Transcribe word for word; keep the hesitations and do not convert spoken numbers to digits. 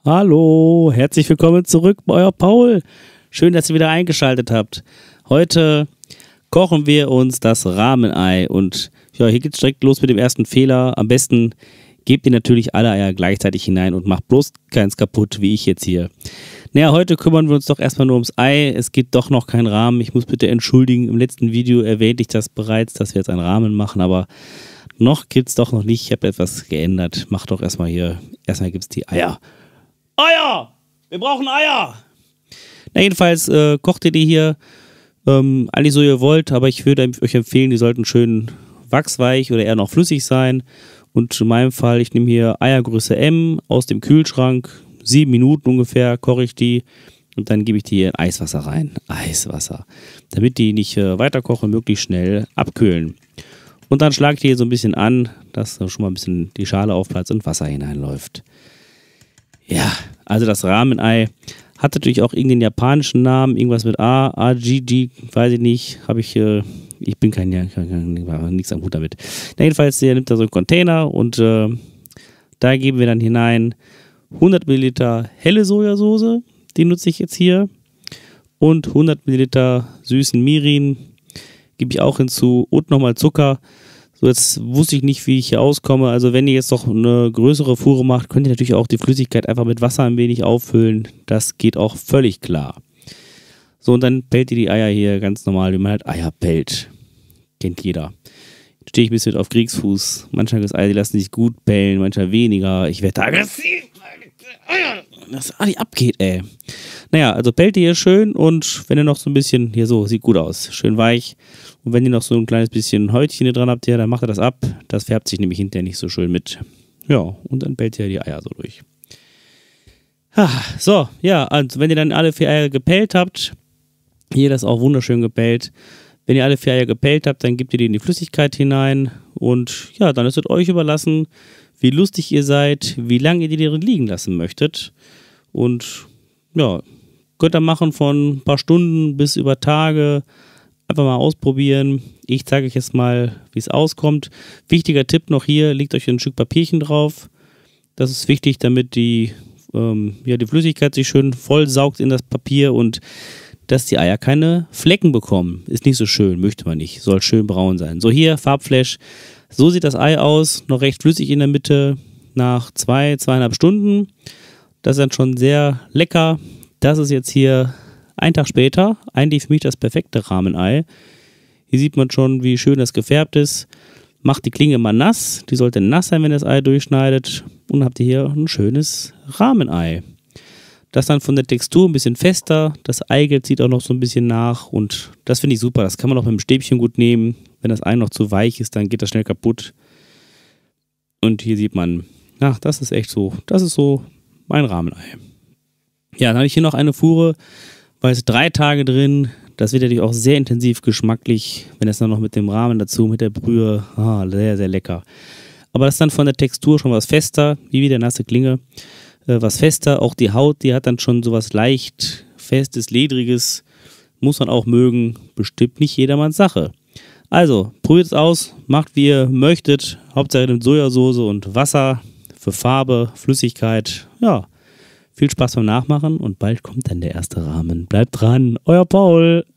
Hallo, herzlich willkommen zurück bei euer Paul. Schön, dass ihr wieder eingeschaltet habt. Heute kochen wir uns das Ramenei und ja, hier geht's direkt los mit dem ersten Fehler. Am besten gebt ihr natürlich alle Eier gleichzeitig hinein und macht bloß keins kaputt, wie ich jetzt hier. Naja, heute kümmern wir uns doch erstmal nur ums Ei. Es gibt doch noch keinen Rahmen. Ich muss bitte entschuldigen, im letzten Video erwähnte ich das bereits, dass wir jetzt einen Rahmen machen, aber noch gibt's doch noch nicht. Ich habe etwas geändert. Macht doch erstmal hier, erstmal gibt's die Eier. Eier! Wir brauchen Eier! Na jedenfalls äh, kocht ihr die hier ähm, eigentlich so ihr wollt, aber ich würde euch empfehlen, die sollten schön wachsweich oder eher noch flüssig sein. Und in meinem Fall, ich nehme hier Eiergröße M aus dem Kühlschrank, sieben Minuten ungefähr koche ich die und dann gebe ich die in Eiswasser rein. Eiswasser. Damit die nicht äh, weiter kochen, möglichst schnell abkühlen. Und dann schlage ich die hier so ein bisschen an, dass schon mal ein bisschen die Schale aufplatzt und Wasser hineinläuft. Ja, also das Ramenei hat natürlich auch irgendeinen japanischen Namen, irgendwas mit A, A, G, G, weiß ich nicht, habe ich, äh, ich bin kein, kein, kein nichts am Hut damit. Na, jedenfalls, der nimmt da so einen Container und äh, da geben wir dann hinein hundert Milliliter helle Sojasauce, die nutze ich jetzt hier, und hundert Milliliter süßen Mirin gebe ich auch hinzu und nochmal Zucker. So, jetzt wusste ich nicht, wie ich hier auskomme. Also wenn ihr jetzt noch eine größere Fuhre macht, könnt ihr natürlich auch die Flüssigkeit einfach mit Wasser ein wenig auffüllen. Das geht auch völlig klar. So, und dann pellt ihr die Eier hier ganz normal, wie man halt Eier pellt. Kennt jeder. Jetzt stehe ich ein bisschen auf Kriegsfuß. Manchmal das Eier, die lassen sich gut pellen, manchmal weniger. Ich werde aggressiv. Was alles abgeht, ey. Naja, also pellt ihr hier schön und wenn ihr noch so ein bisschen, hier so, sieht gut aus, schön weich. Und wenn ihr noch so ein kleines bisschen Häutchen hier dran habt, hier, dann macht ihr das ab. Das färbt sich nämlich hinterher nicht so schön mit. Ja, und dann pellt ihr die Eier so durch. Ah, so, ja, also wenn ihr dann alle vier Eier gepellt habt, hier das auch wunderschön gepellt. Wenn ihr alle vier Eier gepellt habt, dann gebt ihr die in die Flüssigkeit hinein und ja, dann ist es euch überlassen, wie lustig ihr seid, wie lange ihr die drin liegen lassen möchtet. Und ja, könnt ihr machen von ein paar Stunden bis über Tage. Einfach mal ausprobieren. Ich zeige euch jetzt mal, wie es auskommt. Wichtiger Tipp noch hier, legt euch ein Stück Papierchen drauf. Das ist wichtig, damit die, ähm, ja, die Flüssigkeit sich schön voll saugt in das Papier und dass die Eier keine Flecken bekommen. Ist nicht so schön, möchte man nicht. Soll schön braun sein. So, hier, Farbflash. So sieht das Ei aus. Noch recht flüssig in der Mitte. Nach zwei, zweieinhalb Stunden. Das ist dann schon sehr lecker. Das ist jetzt hier ein Tag später. Eigentlich für mich das perfekte Ramenei. Hier sieht man schon, wie schön das gefärbt ist. Macht die Klinge mal nass. Die sollte nass sein, wenn ihr das Ei durchschneidet. Und dann habt ihr hier ein schönes Ramenei. Das dann von der Textur ein bisschen fester. Das Eigelb zieht auch noch so ein bisschen nach. Und das finde ich super. Das kann man auch mit dem Stäbchen gut nehmen. Wenn das Ei noch zu weich ist, dann geht das schnell kaputt. Und hier sieht man, ach, das ist echt so. Das ist so mein Ramenei. Ja, dann habe ich hier noch eine Fuhre. War jetzt drei Tage drin. Das wird natürlich auch sehr intensiv geschmacklich. Wenn es dann noch mit dem Ramen dazu, mit der Brühe. Ah, sehr, sehr lecker. Aber das ist dann von der Textur schon was fester. Wie wieder nasse Klinge. Was fester, auch die Haut, die hat dann schon sowas leicht festes, ledriges, muss man auch mögen, bestimmt nicht jedermanns Sache. Also, probiert es aus, macht wie ihr möchtet, Hauptsache mit Sojasauce und Wasser für Farbe, Flüssigkeit, ja, viel Spaß beim Nachmachen und bald kommt dann der erste Rahmen. Bleibt dran, euer Paul!